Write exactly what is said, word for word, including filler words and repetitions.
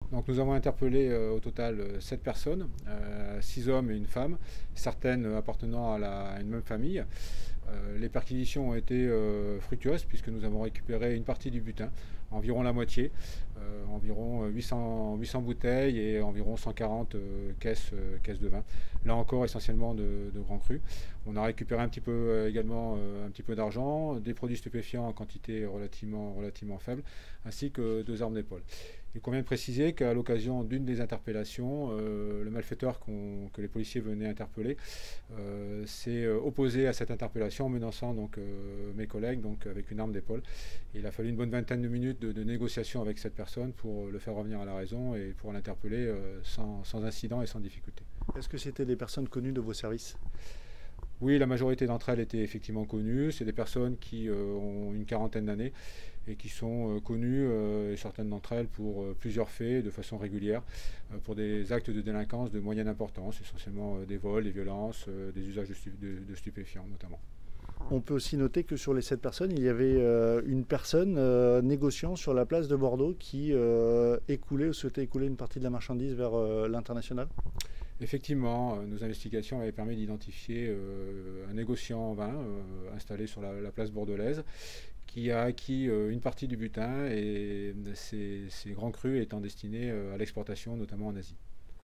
Donc nous avons interpellé euh, au total euh, sept personnes, euh, six hommes et une femme, certaines appartenant à, la, à une même famille. Euh, les perquisitions ont été euh, fructueuses puisque nous avons récupéré une partie du butin, environ la moitié, euh, environ huit cents, huit cents bouteilles et environ cent quarante euh, caisses, euh, caisses de vin. Là encore essentiellement de, de grands crus. On a récupéré un petit peu euh, également euh, un petit peu d'argent, des produits stupéfiants en quantité relativement, relativement faible, ainsi que deux armes d'épaule. Il convient de préciser qu'à l'occasion d'une des interpellations, euh, le malfaiteur qu'on, que les policiers venaient interpeller euh, s'est opposé à cette interpellation en menaçant donc, euh, mes collègues donc, avec une arme d'épaule. Il a fallu une bonne vingtaine de minutes de, de négociation avec cette personne pour le faire revenir à la raison et pour l'interpeller euh, sans, sans incident et sans difficulté. Est-ce que c'était des personnes connues de vos services ? Oui, la majorité d'entre elles étaient effectivement connues. C'est des personnes qui euh, ont une quarantaine d'années et qui sont euh, connues, euh, et certaines d'entre elles, pour euh, plusieurs faits de façon régulière, euh, pour des actes de délinquance de moyenne importance, essentiellement euh, des vols, des violences, euh, des usages de, stu de, de stupéfiants notamment. On peut aussi noter que sur les sept personnes, il y avait euh, une personne euh, négociant sur la place de Bordeaux qui euh, écoulait ou souhaitait écouler une partie de la marchandise vers euh, l'international. Effectivement, euh, nos investigations avaient permis d'identifier euh, un négociant en vin euh, installé sur la, la place bordelaise qui a acquis euh, une partie du butin et ces, ces grands crus étant destinés euh, à l'exportation, notamment en Asie.